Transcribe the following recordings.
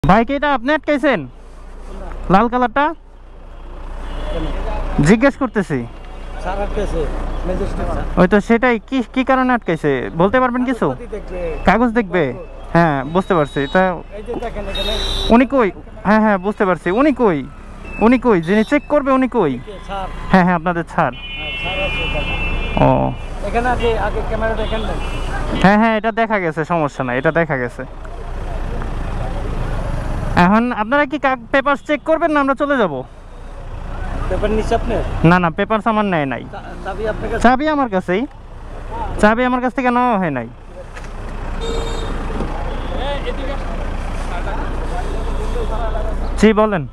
ভাই কি এটা আপনি আটকাইছেন লাল কালারটা? জিজ্ঞেস করতেছি। ওই তো সেটাই, কি কি কারণে আটকাইছে বলতে পারবেন কিছু? কাগজ দেখবে? হ্যাঁ বুঝতে পারছি। তা উনি কই? হ্যাঁ হ্যাঁ বুঝতে পারছি। উনি কই? উনি কই যিনি চেক করবে উনি কই? হ্যাঁ হ্যাঁ আপনাদের ছাড়। ও এখানে আগে ক্যামেরা দেখেন না? হ্যাঁ হ্যাঁ এটা দেখা গেছে, সমস্যা নাই, এটা দেখা গেছে। এখন আপনারা কি পেপার চেক করবেন না আমরা চলে যাব? পেপার নিছে আপনি? না না পেপার সামান নেয় নাই। চাবি আপনার কাছে? চাবি আমার কাছেই। চাবি আমার কাছ থেকে নেওয়া হয় নাই। জি বলেন।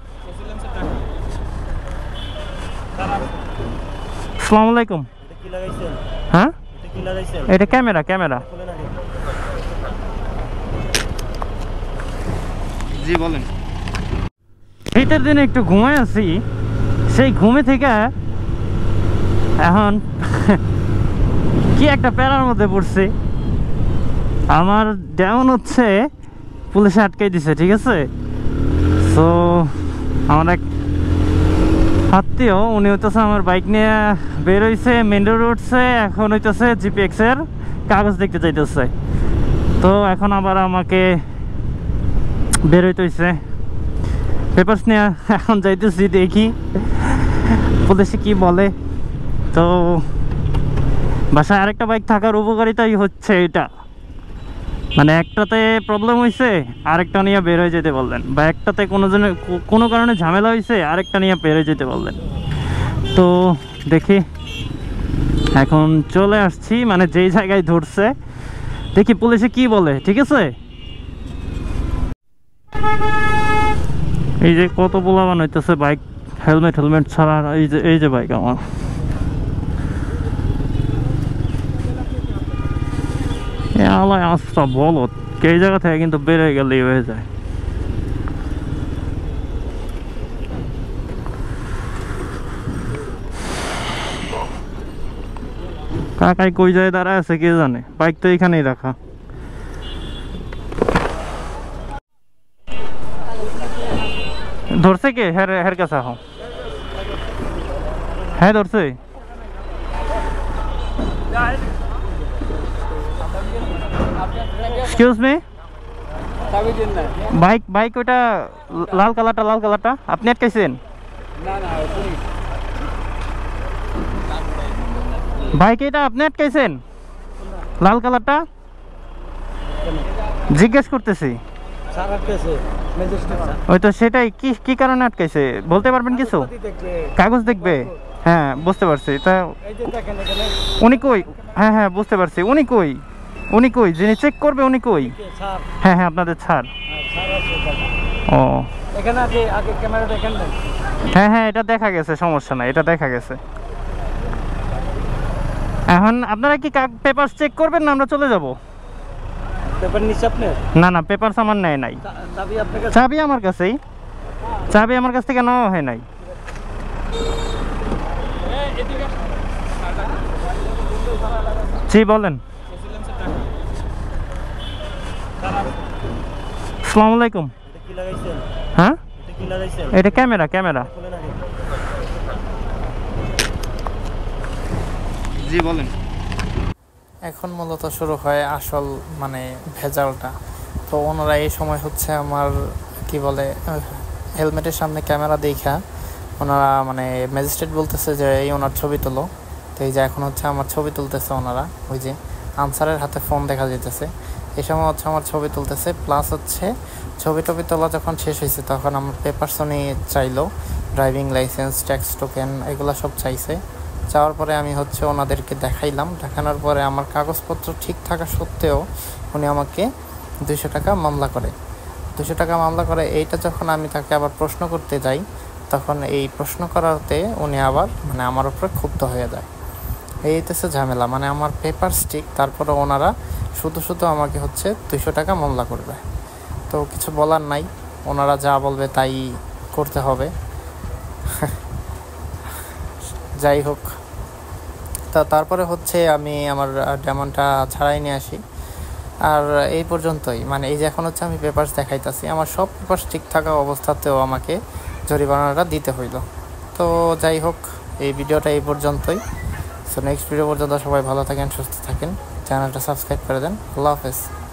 আসসালামু আলাইকুম। কি লাগাইছেন? হ্যাঁ কি লাগাইছেন? এটা ক্যামেরা। ক্যামেরা জি বলেন। শীতের দিনে একটু ঘুমায় আছি, সেই ঘুমে থেকে এখন কি একটা প্যারার মধ্যে পড়ছি। আমার যেমন হচ্ছে পুলিশে আটকাই দিছে, ঠিক আছে? তো আমার এক আত্মীয় উনি হইতেছে আমার বাইক নিয়ে বের হইছে, মেন রোড উঠছে, এখন হইতেছে জিপিএক্স এর কাগজ দেখতে চাইতেছে। তো এখন আবার আমাকে বের হইতে হইছে পেপারস নিয়ে। এখন যাইতেছি, দেখি পুলিশে কি বলে। তো বাসায় আরেকটা বাইক থাকার উপকারিতাই হচ্ছে এটা, মানে একটাতে প্রবলেম হয়েছে আরেকটা নিয়ে বের হয়ে যেতে বললেন, বা একটাতে কোনো কারণে ঝামেলা হয়েছে আরেকটা নিয়ে বের হয়ে যেতে বললেন। তো দেখি এখন চলে আসছি, মানে যেই জায়গায় ধরছে দেখি পুলিশে কি বলে, ঠিক আছে? এই যে কত পোলাবান হইতেছে বাইক হেলমেট ছাড়া। এই যে বাইক আমার, আলাই আস্তা বলো এই জায়গা থেকে কিন্তু বেড়ে গেলেই হয়ে যায়। কাকাই কই যায় দাঁড়ায় আছে কে জানে, বাইক তো এখানেই রাখা। ধরছে কে? হের কাছে আহ। হ্যাঁ ধরছে। এক্সকিউজ মি, বাইক ওইটা লাল কালারটা আপনি আটকাইছেন? বাইক এটা আপনি আটকাইছেন লাল কালারটা? জিজ্ঞেস করতেছি। ওই তো সেটাই, কি কি কারণে আটকাইছে বলতে পারবেন কিছু? কাগজ দেখবে? হ্যাঁ বুঝতে পারছি। তা উনি কই? হ্যাঁ হ্যাঁ বুঝতে পারছি। উনি কই? উনি কই যিনি চেক করবে উনি কই? হ্যাঁ হ্যাঁ আপনাদের ছাড়। ও এখানে আগে ক্যামেরা দেখেন না? হ্যাঁ হ্যাঁ এটা দেখা গেছে, সমস্যা নাই, এটা দেখা গেছে। এখন আপনারা কি পেপার চেক করবেন না আমরা চলে যাব? পেপার নিছে আপনি? না না পেপার সামান নেয় নাই। চাবি আপনার কাছে? চাবি আমার কাছেই। চাবি আমার কাছ থেকে নেওয়া হয় নাই। জি বলেন। আসসালামু আলাইকুম। কি লাগাইছেন? হ্যাঁ কি লাগাইছেন? এটা ক্যামেরা জি বলেন। এখন মূলত শুরু হয় আসল মানে ভেজালটা। তো ওনারা এই সময় হচ্ছে আমার কি বলে হেলমেটের সামনে ক্যামেরা দেখা ওনারা মানে ম্যাজিস্ট্রেট বলতেছে যে এই ওনার ছবি তোলো। তো এই যে এখন হচ্ছে আমার ছবি তুলতেছে ওনারা, ওই যে আনসারের হাতে ফোন দেখা যেতেছে, এই সময় হচ্ছে আমার ছবি তুলতেছে। প্লাস হচ্ছে ছবি তোলা যখন শেষ হয়েছে তখন আমার পেপারস উনি চাইলো, ড্রাইভিং লাইসেন্স, ট্যাক্স টোকেন, এগুলো সব চাইছে। যাওয়ার পরে আমি হচ্ছে ওনাদেরকে দেখাইলাম, দেখানোর পরে আমার কাগজপত্র ঠিক থাকা সত্ত্বেও উনি আমাকে 200 টাকা মামলা করে। 200 টাকা মামলা করে। এইটা যখন আমি তাকে আবার প্রশ্ন করতে যাই তখন এই প্রশ্ন করাতে উনি আবার মানে আমার উপরে ক্ষুব্ধ হয়ে যায়। এই হইতেছে ঝামেলা, মানে আমার পেপার স্টিক, তারপরে ওনারা শুধু আমাকে হচ্ছে 200 টাকা মামলা করবে। তো কিছু বলার নাই, ওনারা যা বলবে তাই করতে হবে। যাই হোক, তা তারপরে হচ্ছে আমি আমার ডেমনটা ছাড়াই নিয়ে আসি। আর এই পর্যন্তই, মানে এই যে এখন হচ্ছে আমি পেপারস দেখাইতেছি, আমার সব পেপারস ঠিক থাকা অবস্থাতেও আমাকে জরিমানাটা দিতে হইল। তো যাই হোক, এই ভিডিওটা এই পর্যন্তই। সো নেক্সট ভিডিও পর্যন্ত সবাই ভালো থাকেন, সুস্থ থাকেন, চ্যানেলটা সাবস্ক্রাইব করে দেন। আল্লাহ হাফেজ।